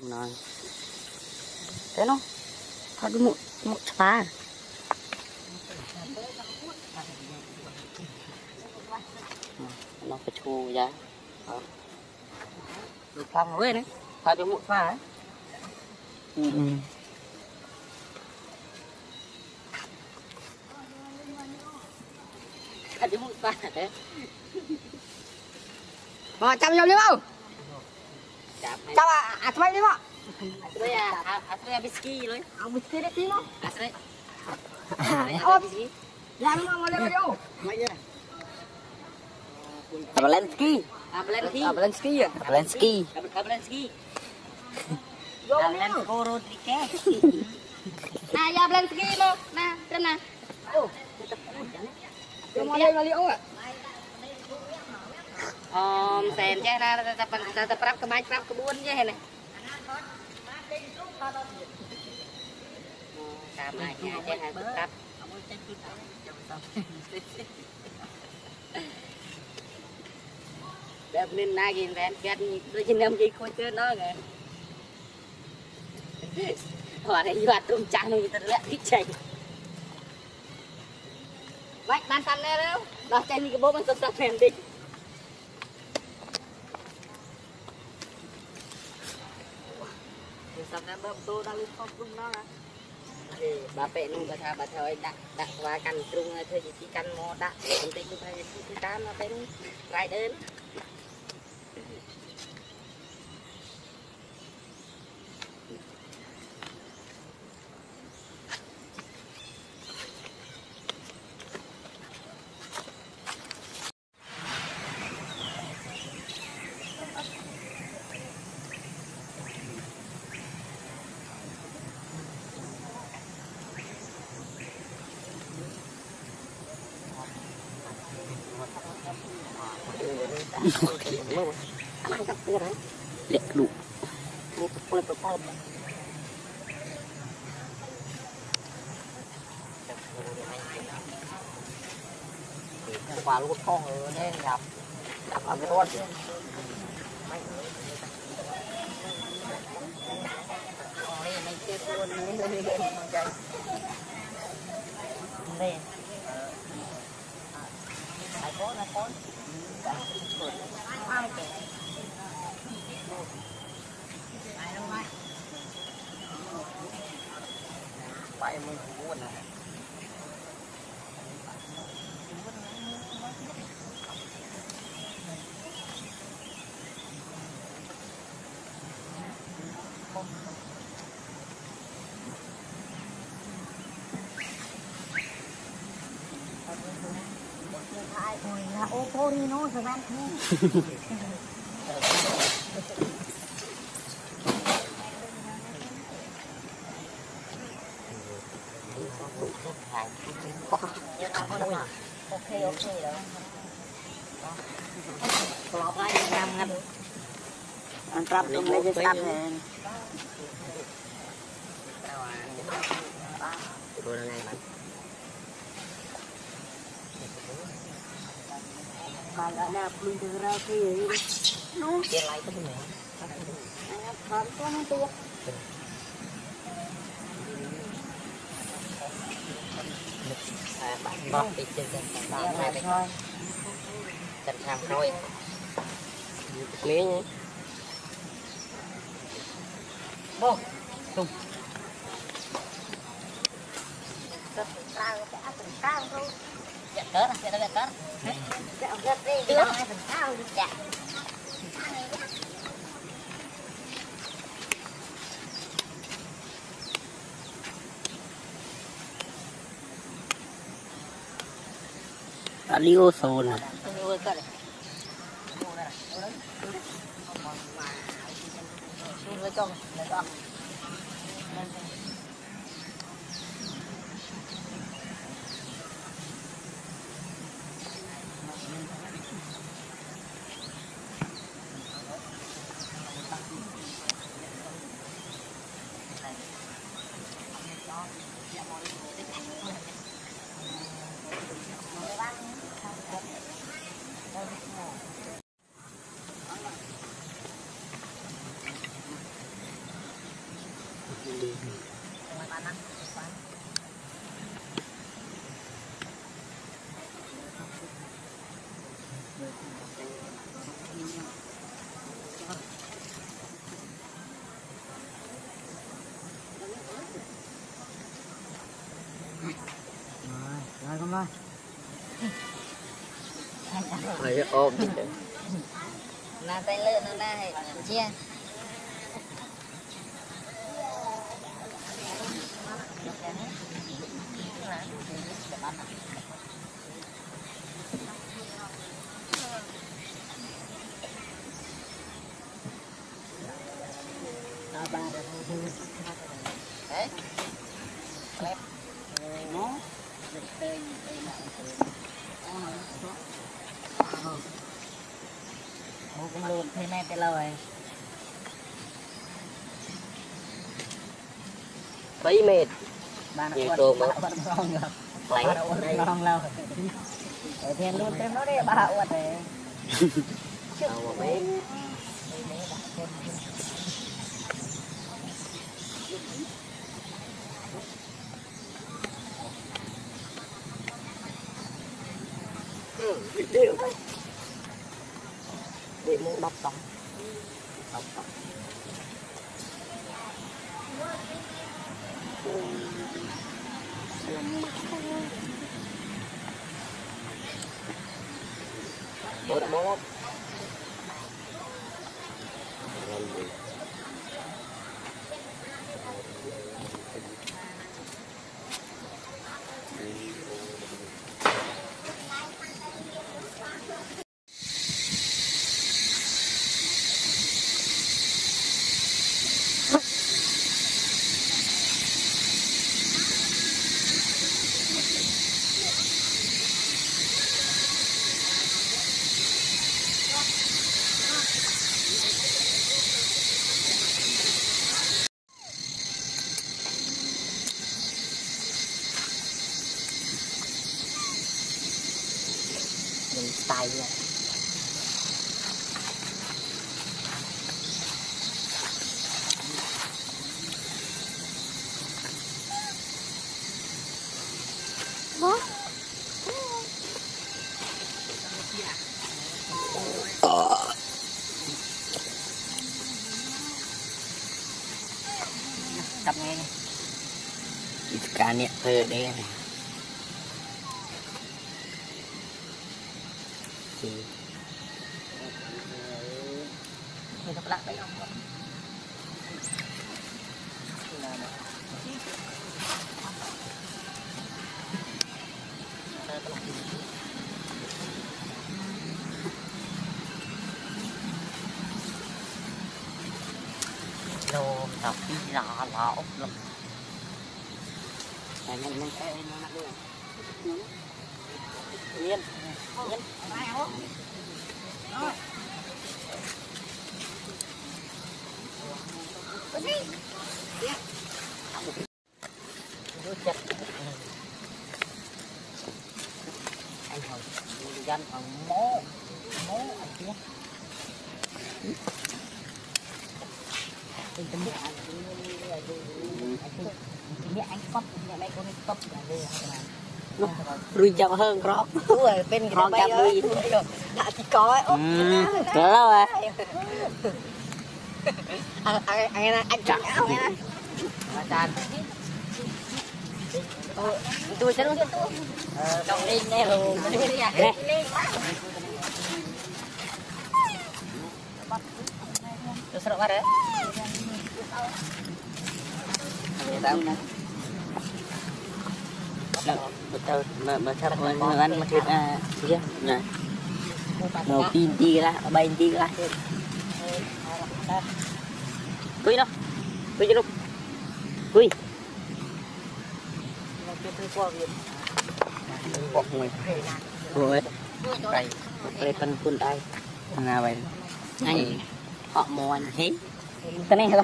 Rồi. Thế nó thôi cái một phá nó phải chua ra được phong rồi đấy phải được một phá ấy. Phải được một phá đấy mà chăm nhau đi không chăm à đi mà đây à biscuit rồi ông biscuit đấy tí nó đây biscuit làm mà lên vô mày nhá Abelensky Abelensko Rodriguez à Abelensky lo nè trên nè mà lên mà liệu à xem chứ na ta prap cái máy prap cái buôn chứ này làm lại nhà chứ hai prap đẹp nên na gì vậy biết đôi chân em gì khôi chơi nó kìa họ này hoạt động trắng này thật lẹ thích chạy vậy ban phân đây đâu đó chạy cái bốมันsập sập nền đi sập nền bơm tô đang lên phong trung nó bà pẹ nung bà thà bà thời đặt qua căn trung thôi chỉ căn mò đặt công ty của thầy cái cam nó bên lại đến liệt lụ qua lúc con rồi nên gặp ở cái con này chết luôn lên chạy lên ai có là con ai kể vậy mình buồn này là ô tô đi nó thời gian không ok rồi lọt ra làm ngăn ăn trap trong đây cái cắt này rồi này mà đã nạp luôn từ ra kia nó tiền lại cái này còn có nó tua bạn bóp đi chơi cái này thôi cần làm thôi mía nhé bông tung rất cao cái áp lực cao thôi giật cỡ này giật cỡ giật đi được hai phần cao đi dạ radio phone này Rồi con ơi. Phải ôm. Là tay lợn nó ra chia. Đấy. Lép. Nó. Mua cũng luôn thế này tới lâu rồi. Mấy mệt. Ba nó nhiều quật, tôm ba đó. nó quật ngon rồi. Lấy Ba nó quật ngon lâu. Để thêm luôn thêm nó đi, ba quật để. Đâu mà biết. Điệu thôi. Điệu muốn đọc xong. Đọc xong. Bố đã bố lắm. Mình style nha. Tập nghe. Cả nè thơ đây này. Thì Thì nó lắc đấy không? lô đọc đi lọ lọ ốc lắm. Này nhanh cái nó nặng luôn. Yên. Yên. Rồi. Có gì? Đi. Nó chặt. Anh hỏi dân ở mố anh kia. Mình tâm biết anh mẹ anh cấp nhà mẹ con cấp là về Rui chậm hơn crop. đúng rồi bên người ta bay ơi đã thì có ấy Có đâu à anh chọn áo nghe này tôi sẽ luôn trong đi nè luôn tôi sẽ bắt đấy betul macam mana macam dia nah mau pinti lah bay pinti lah kui đâu kui chưa kui bọc người rồi đây đây phân phun đây nào vậy anh họ mò anh hết cái này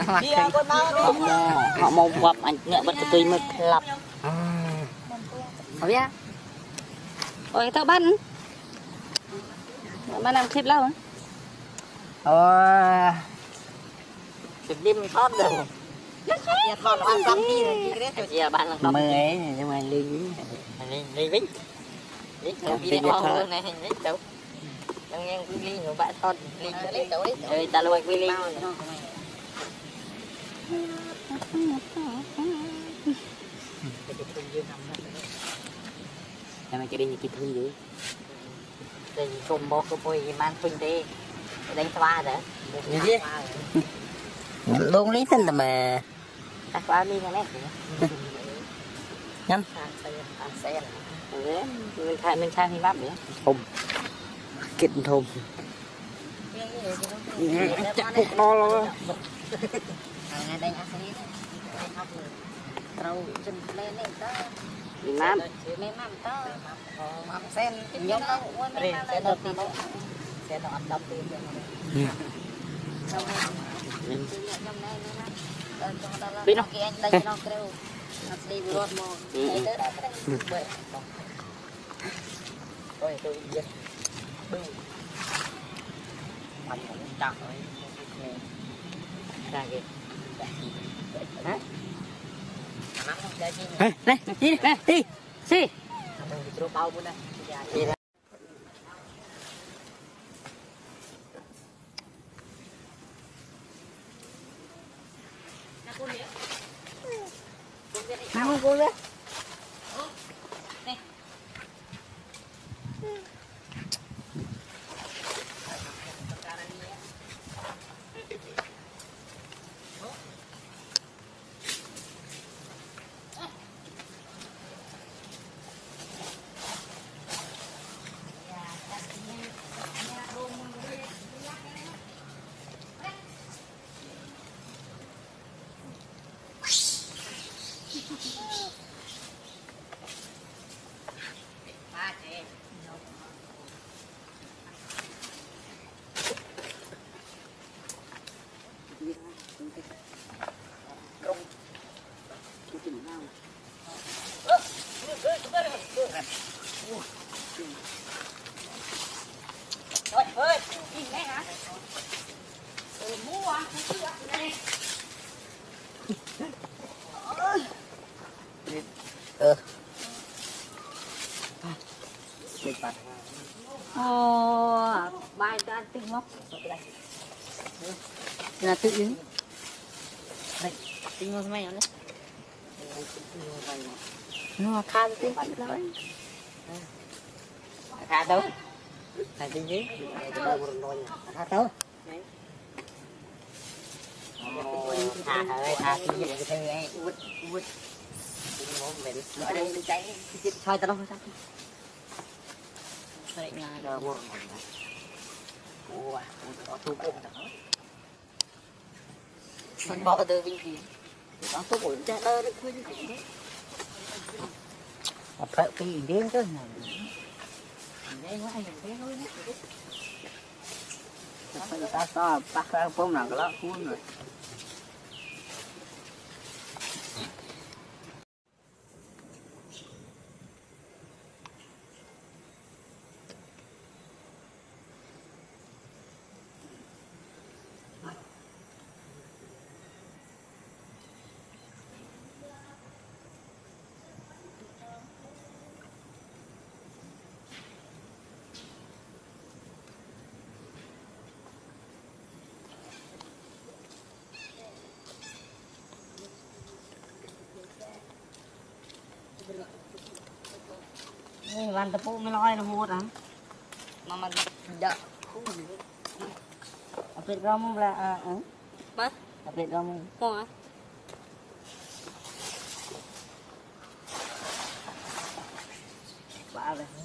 họ mò quặp anh ngựa bật tôi mới lập không biết ôi tao bắt làm clip lâu chụp đêm thoát được Dạ thọ nó ăn xong đi rồi gì đấy. Dạ bạn là mơ ấy nhưng mà ly vĩnh. Không đi đâu này đấy đâu. Đang nghe ly của bạn thon ly ơi ta lôi ly. Em mày cái đi cái thứ gì? Đây cùng một cái bôi mang phun đi đánh xoa rồi. Gì? Luôn lý sinh là mà ta qua đi này nhắm mình khai thì bắp nữa thùng kinh thùng chắc cục đo luôn ngày đây ăn đi trâu chân lên lên đó nám đó mắm sen nhóm nó sẽ đập đi sẽ đập tiền biết không? Đi vừa một tới đó đấy. Thôi tôi đi. Mình cũng chặt rồi. Ra kìa. Hả? Đây, đi đây, đi. Đi. Tôi bao luôn đây. Đi ra. Nào cô lên. Ôi, ơi, nhìn đây hả? Mua à? Bài ta tinh mốc. Là tự đứng. Đây, tinh mốc mày đấy. Nó khá là tinh mốc đấy. Khá đâu? Là tinh dưới. Khá đâu? Thả tinh dưới cái thư ấy. Út. Ở đây mình cháy. Thôi ta đâu thôi. Đây là đồ mua một cái. Ủa, có thu cụm đó. Mình bỏ từ bên kia. Có thu cụm cha đơ được thôi chứ không thế. Phải cái riêng chứ này. Đây quá anh thế thôi đấy. Phải ta so bắt ra phong nào cái đó cuốn rồi. Làm tập phụ mới nói là mua đó mà mình đợi update ROM là Bác update ROM mua hả? Bả rồi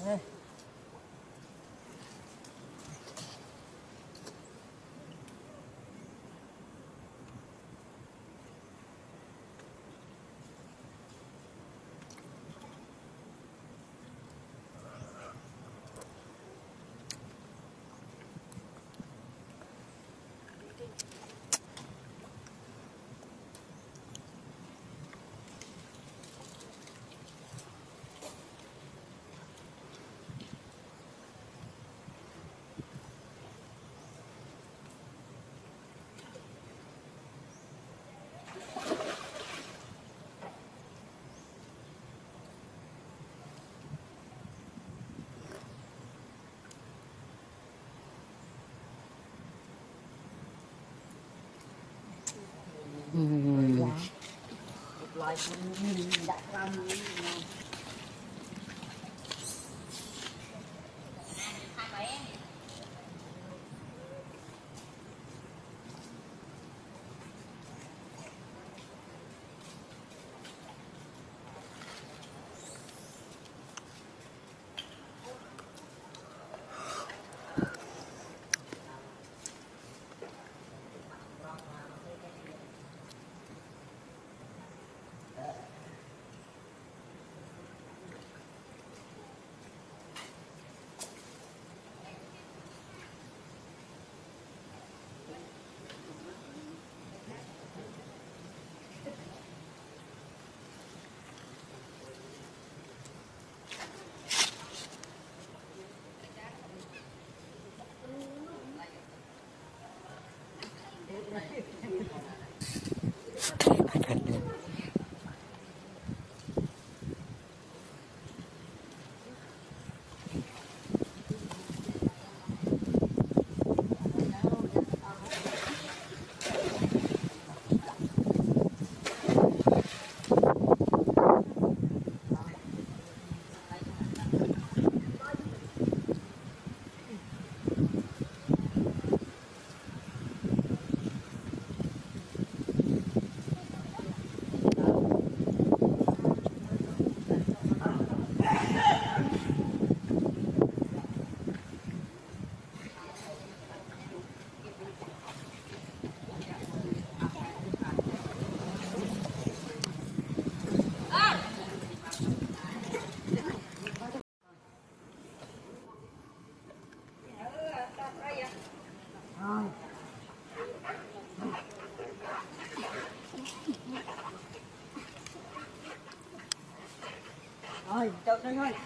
Rồi, chậu đây thôi.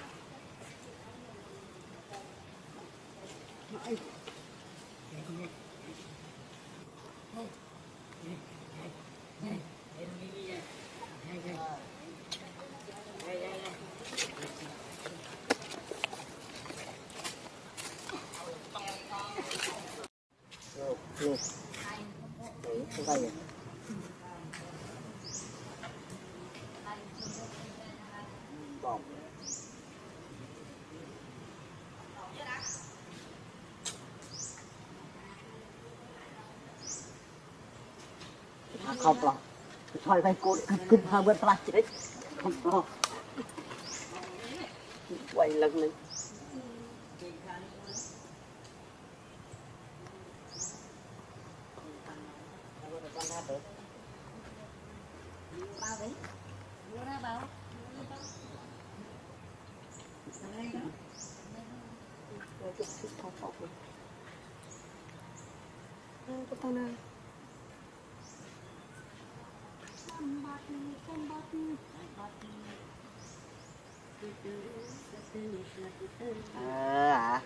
Không lo, thôi đây cô kinh hơn bên phải đấy, không lo, quay lưng lên. Bao đấy, mua ra bao. Cái tao nào. À.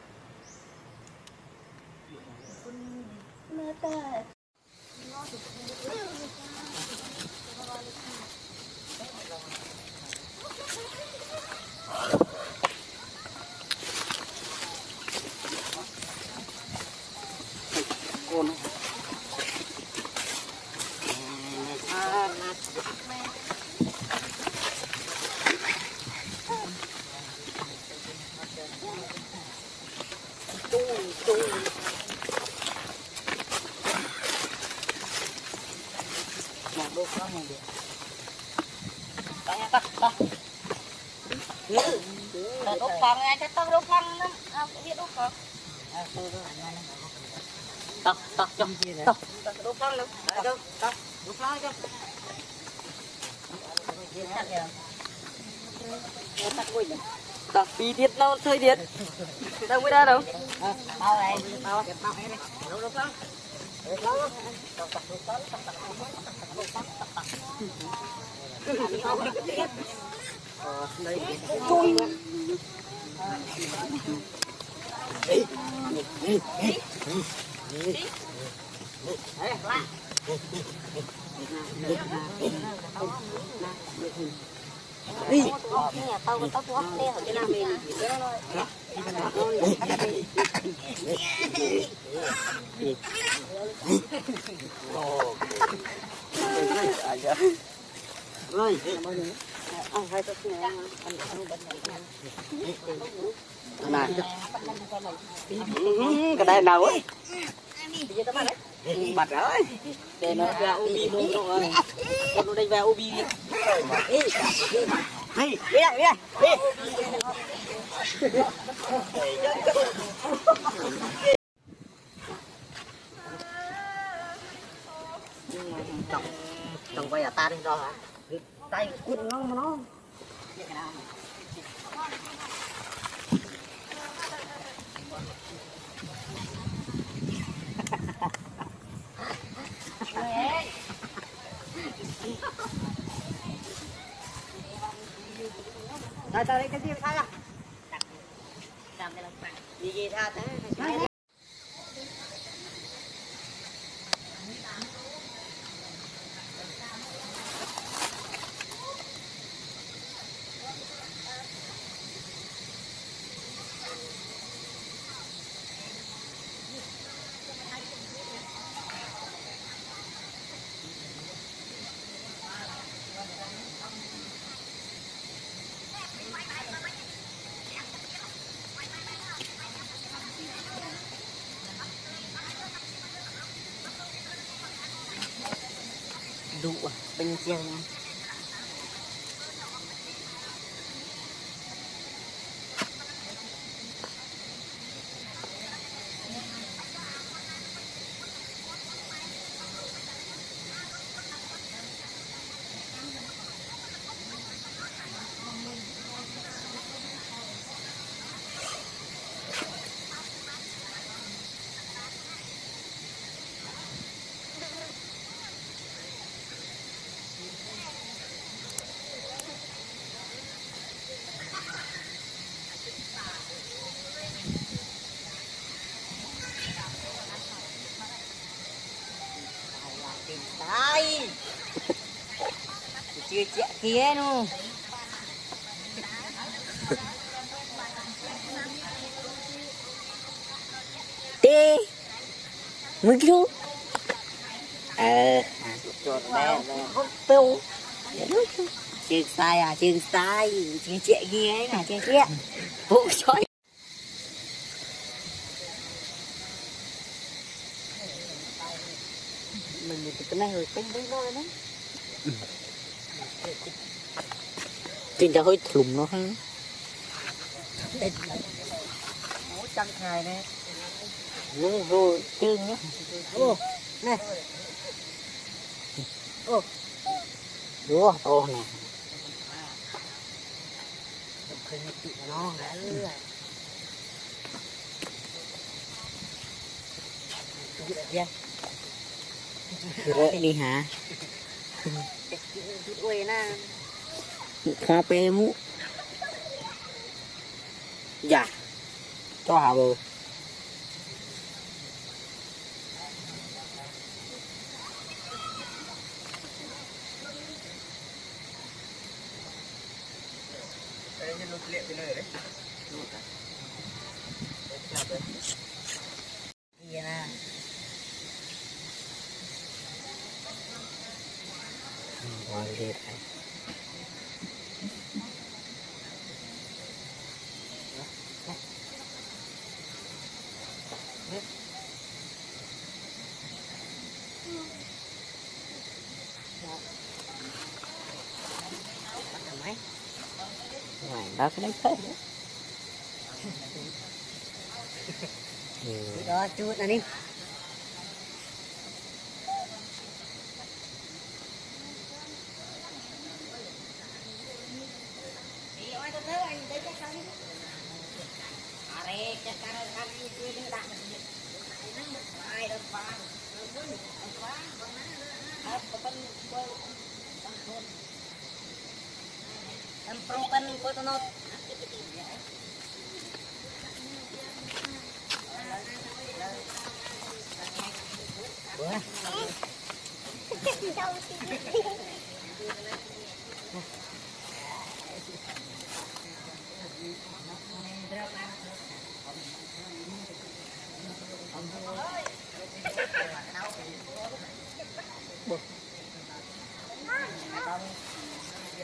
Con đốt con nghe chắc tao đốt con lắm, biết đốt con. Tao đốt con luôn, đâu, đốt con cho. Tao phi tiết nó chơi tiết, đâu mới ra đâu. Bao này, bao này, đâu đốt con. Chui. Đi. Tao tuốt đi ở cái nào mình. Rồi. Này. Cái đây nào ấy. Bật rồi. Để nó ra ubi luôn rồi. Con đây vào ubi đi. Đi, đi đây, đi đây. Trồng quay à ta đi rồi hả? Tay cuốn nó mà nó. Đây đây cái gì thay à? Làm cái lông gì gì tha thế? Đủ à, bên trên đây chưa chạy kia luôn tê mấy kilo chuột bé tiêu chưa sai à chưa sai chưa chạy kia ấy là chưa kia vụ sói mình cái này rồi tính thôi đấy tin ra hơi thùng nó ha mối trăng khai này rồi trương nhá ô này ô đúa ô này khơi nhịp nó đã rồi đi hả khoa pe mũ dạ cho hả bờ liệt ngoài đó cái đấy hết đó chút này đi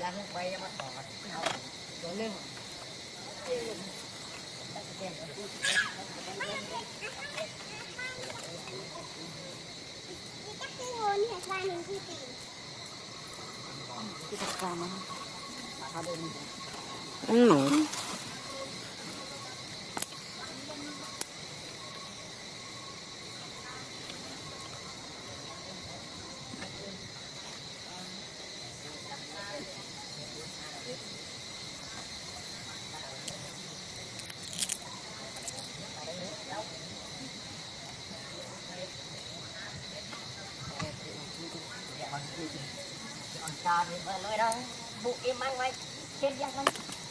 Cho thì bơ lôi đâu bụng im ăn mày chết giặc lắm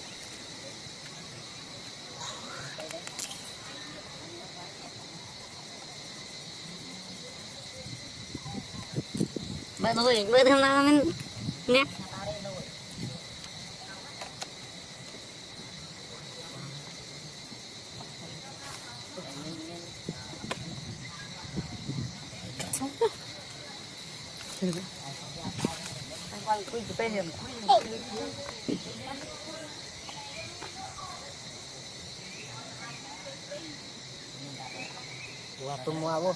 bơ nuôi bơ thằng nào mình nhé Wah, semua bu.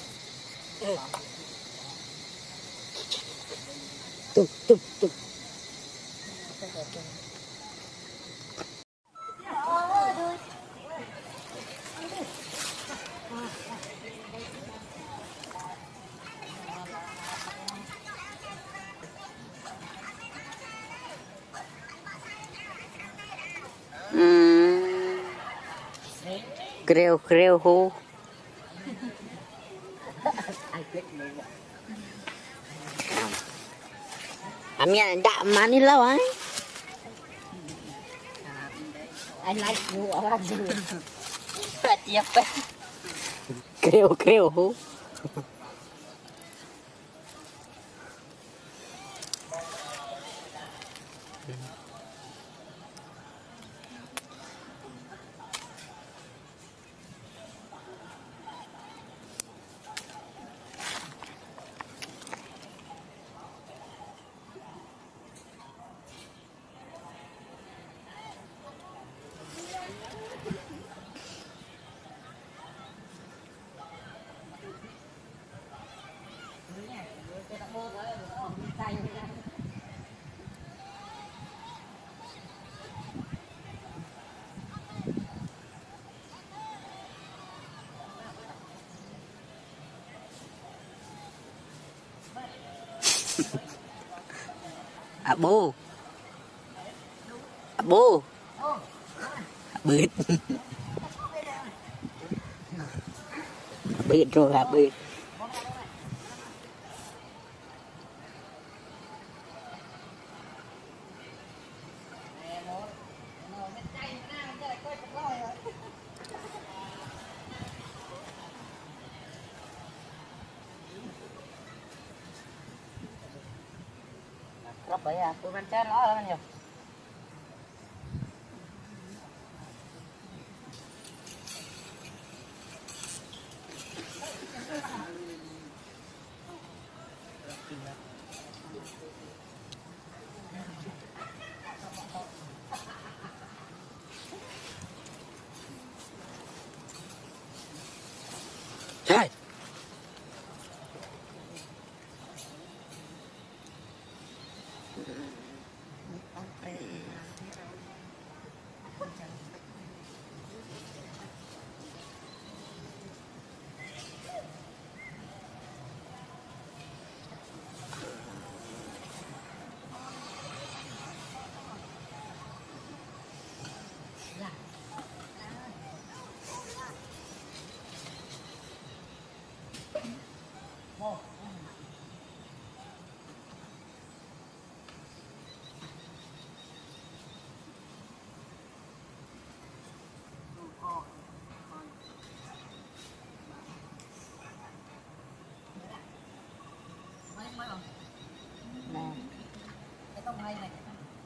Tuh. Kreo hú anh đạm mà đi lâu ấy Anh lại ngủ ở làm gì? tiếp kreo hú bố bịt bịt rồi hả bịt Lắp vậy à, tôi bên trên nó là nhiều. Trời. Nè, cái tông hay này.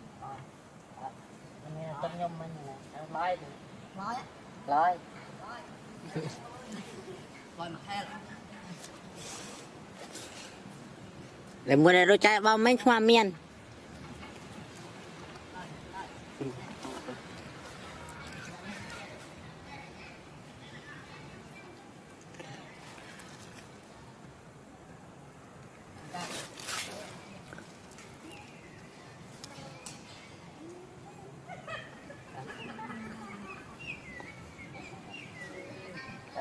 Này là tông nhôm mình nè, lói thì. Lói á? Lói. Lói mà hay lắm. Để mua đây đôi chai bao mấy hoa miên.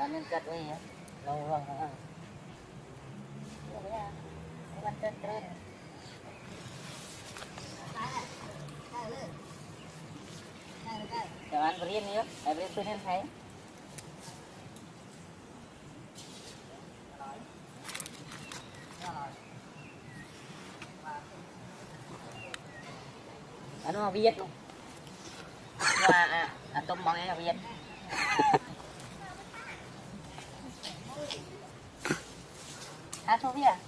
nên cắt với lâu rồi hả? Bạn cắt lên. Jangan berian ya, beri tunen saya. Ano mà Việt luôn. Tôm bông là Việt. Số Việt à?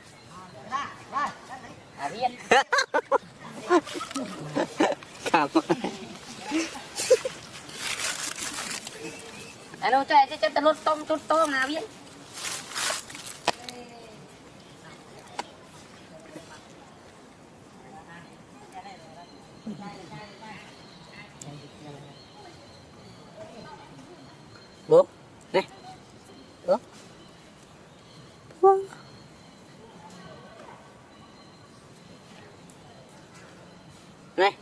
Việt. Cảm ơn. Ano cho ta lột chút tôm nào Việt. Bố, này. Bố. Bố. Này.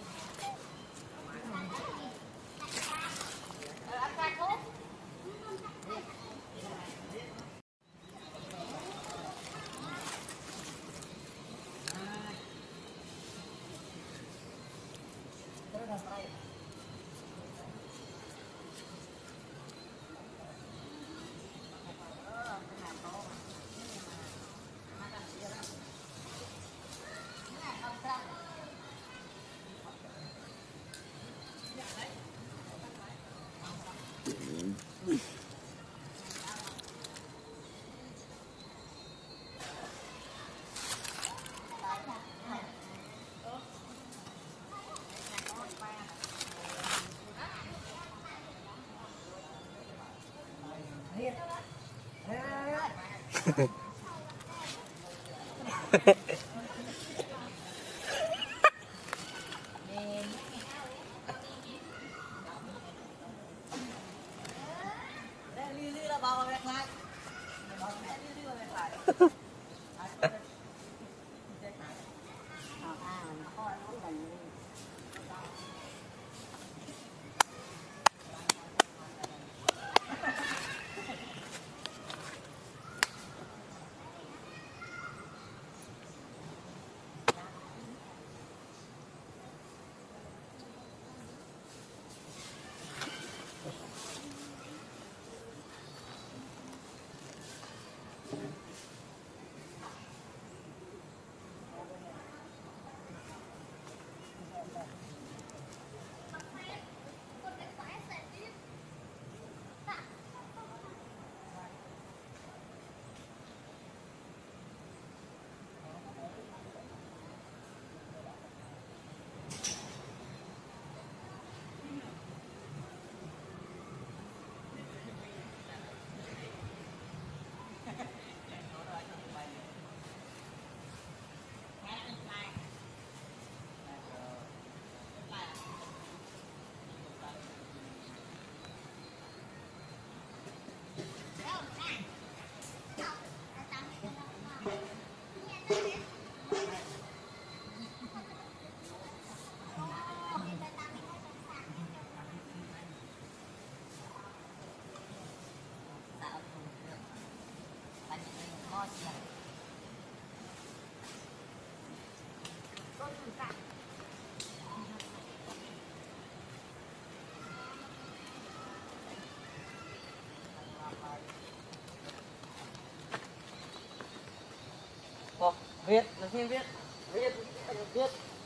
Viết, nó xin viết. Viết, viết.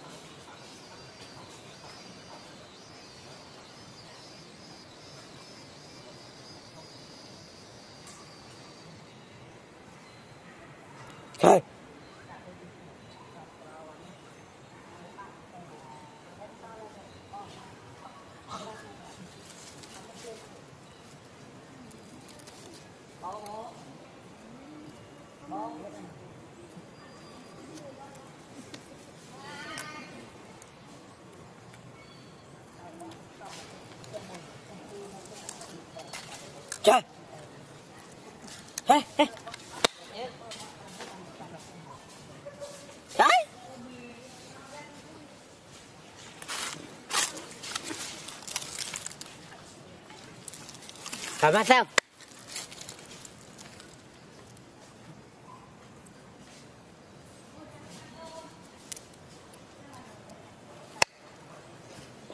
Trời. Trời. Hey, hey. Đấy. Cảm ơn sao?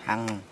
Hằng